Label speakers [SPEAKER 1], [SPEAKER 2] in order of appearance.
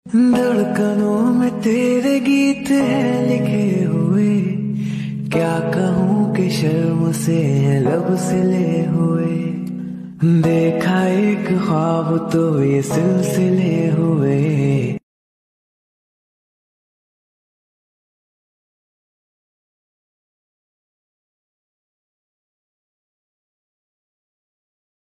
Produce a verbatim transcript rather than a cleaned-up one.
[SPEAKER 1] धड़कनों में तेरे गीत है लिखे हुए, क्या कहूँ कि शर्म से है लब सिले हुए। देखा एक ख्वाब तो ये सिलसिले हुए।